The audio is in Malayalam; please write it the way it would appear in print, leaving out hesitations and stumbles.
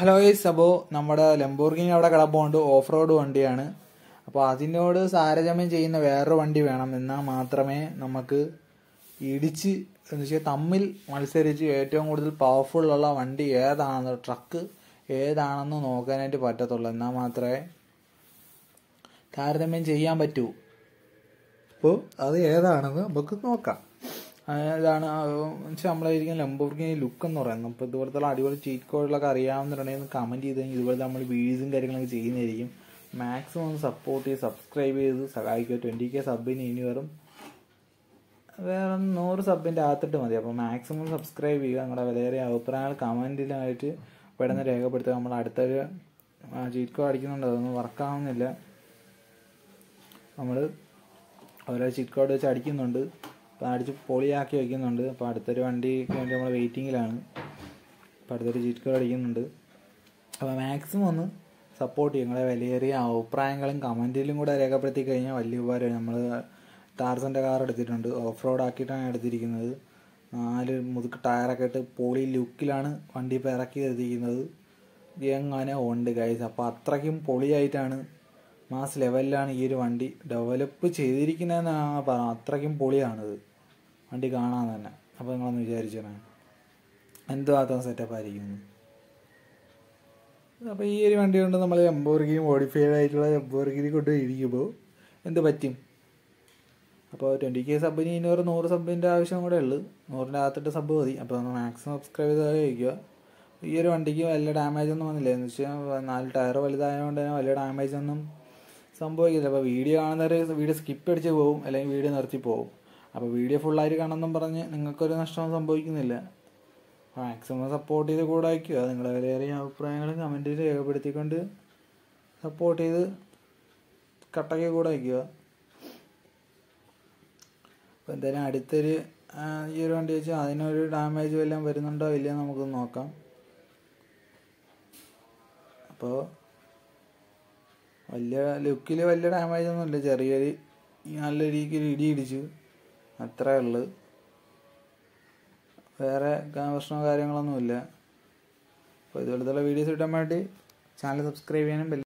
ഹലോ ഗൈസ്, അപ്പോൾ നമ്മുടെ ലംബോർഗിനി അവിടെ കിടപ്പുണ്ട്. ഓഫ് റോഡ് വണ്ടിയാണ്. അപ്പോൾ അതിനോട് താരതമ്യം ചെയ്യുന്ന വേറൊരു വണ്ടി വേണം, എന്നാൽ മാത്രമേ നമുക്ക് ഇടിച്ച് എന്ന് വെച്ചാൽ തമ്മിൽ മത്സരിച്ച് ഏറ്റവും കൂടുതൽ പവർഫുള്ളുള്ള വണ്ടി ഏതാണെന്ന്, ട്രക്ക് ഏതാണെന്ന് നോക്കാനായിട്ട് പറ്റത്തുള്ളൂ. എന്നാൽ മാത്രമേ താരതമ്യം ചെയ്യാൻ പറ്റൂ. അപ്പോൾ അത് ഏതാണെന്ന് നമുക്ക് നോക്കാം. ഇതാണ് വെച്ചാൽ നമ്മളായിരിക്കും ലംബോർഗിനി ലുക്ക് എന്ന് പറയുന്നത്. അപ്പോൾ ഇതുപോലത്തെ അടിപൊളി ചീറ്റ് കോഡുകളൊക്കെ അറിയാവുന്നുണ്ടെങ്കിൽ കമൻറ്റ് ചെയ്ത് കഴിഞ്ഞാൽ ഇതുപോലെ നമ്മൾ വീഡിയോസും കാര്യങ്ങളൊക്കെ ചെയ്യുന്നതായിരിക്കും. മാക്സിമം സപ്പോർട്ട് ചെയ്ത് സബ്സ്ക്രൈബ് ചെയ്ത് സഹായിക്കുക. 20K സബിന് ഇനി വേറെ 100 സബിൻ്റെ അകത്തിട്ട് മതി. അപ്പോൾ മാക്സിമം സബ്സ്ക്രൈബ് ചെയ്യുക. നിങ്ങളുടെ വിലയേറിയ അഭിപ്രായങ്ങൾ കമൻറ്റിലായിട്ട് പെട്ടെന്ന് രേഖപ്പെടുത്തുക. നമ്മൾ അടുത്തൊരു ചീറ്റ് കോഡ് അടിക്കുന്നുണ്ട്, അതൊന്നും വർക്കാവുന്നില്ല. നമ്മൾ ഓരോ ചീറ്റ് കോഡ് വെച്ച് അടിക്കുന്നുണ്ട്, അപ്പോൾ അടിച്ച് പൊളിയാക്കി വയ്ക്കുന്നുണ്ട്. അപ്പോൾ അടുത്തൊരു വണ്ടിക്ക് വേണ്ടി നമ്മൾ വെയിറ്റിങ്ങിലാണ്. അപ്പോൾ അടുത്തൊരു ചീറ്റ് കോഡ് അടിക്കുന്നുണ്ട്. അപ്പോൾ മാക്സിമം ഒന്ന് സപ്പോർട്ട് ചെയ്യും. നിങ്ങളുടെ വിലയേറിയ അഭിപ്രായങ്ങളും കമൻറ്റിലും കൂടെ രേഖപ്പെടുത്തി കഴിഞ്ഞാൽ വലിയ ഉപകാരമായി. നമ്മൾ ടാർസൻ്റെ കാർ എടുത്തിട്ടുണ്ട്, ഓഫ് റോഡ് ആക്കിയിട്ടാണ് എടുത്തിരിക്കുന്നത്. 4 മുതുക്ക് ടയറൊക്കെ ഇട്ട് പോളി ലുക്കിലാണ് വണ്ടി ഇപ്പോൾ ഇറക്കി എത്തിക്കുന്നത്. എങ്ങനെ ഉണ്ട് ഗൈസ്. അപ്പോൾ അത്രയ്ക്കും പൊളിയായിട്ടാണ്, മാസ് ലെവലിലാണ് ഈ ഒരു വണ്ടി ഡെവലപ്പ് ചെയ്തിരിക്കുന്നതെന്നാണ് പറയുന്നത്. അത്രയ്ക്കും പൊളിയാണിത് വണ്ടി കാണാൻ തന്നെ. അപ്പോൾ നിങ്ങളൊന്ന് വിചാരിച്ചാണ് എന്തുമാത്രം സെറ്റപ്പ് ആയിരിക്കുന്നു. അപ്പോൾ ഈ ഒരു വണ്ടി കൊണ്ട് നമ്മൾ ലംബോർഗിനി മോഡിഫൈഡ് ആയിട്ടുള്ള ലംബോർഗിനി കൊണ്ട് ഇരിക്കുമ്പോൾ എന്ത് പറ്റും? അപ്പോൾ 20K സബിന് ഇനി ഒരു 100 സബിൻ്റെ ആവശ്യം കൂടെ ഉള്ളു. 100ൻ്റെ അകത്തിട്ട് സബ് മതി. അപ്പോൾ ഒന്ന് മാക്സിമം സബ്സ്ക്രൈബ് ചെയ്ത് കഴിക്കുക. ഈ ഒരു വണ്ടിക്ക് വലിയ ഡാമേജ് ഒന്നും വന്നില്ല. എന്ന് വെച്ചാൽ 4 ടയർ വലുതായതുകൊണ്ട് തന്നെ വലിയ ഡാമേജ് ഒന്നും സംഭവിക്കില്ല. അപ്പോൾ വീഡിയോ കാണുന്നവർ വീഡിയോ സ്കിപ്പ് അടിച്ച് പോകും, അല്ലെങ്കിൽ വീഡിയോ നിർത്തി പോകും. അപ്പോൾ വീഡിയോ ഫുള്ളായിട്ട് കാണണമെന്നും പറഞ്ഞ് നിങ്ങൾക്കൊരു നഷ്ടവും സംഭവിക്കുന്നില്ല. മാക്സിമം സപ്പോർട്ട് ചെയ്ത് കൂടെ അയക്കുക. നിങ്ങളുടെ വിലയേറിയ അഭിപ്രായങ്ങളും കമൻറ്റിൽ രേഖപ്പെടുത്തിക്കൊണ്ട് സപ്പോർട്ട് ചെയ്ത് കട്ടയ്ക്ക് കൂടെ അയക്കുക. അപ്പോൾ എന്തായാലും അടുത്തൊരു ഈ ഒരു വണ്ടി വെച്ചാൽ അതിനൊരു ഡാമേജ് വല്ലതും വരുന്നുണ്ടോ ഇല്ലയോ നമുക്കൊന്ന് നോക്കാം. അപ്പോൾ വലിയ ലുക്കിൽ വലിയ ഡാമേജ് ഒന്നുമില്ല, ചെറിയൊരു നല്ല രീതിക്ക് ഇടി ഇടിച്ചു, അത്രേ ഉള്ളു. വേറെ പ്രശ്നമോ കാര്യങ്ങളൊന്നുമില്ല. അപ്പോൾ ഇതുപോലത്തുള്ള വീഡിയോസ് കിട്ടാൻ വേണ്ടി ചാനൽ സബ്സ്ക്രൈബ് ചെയ്യാനും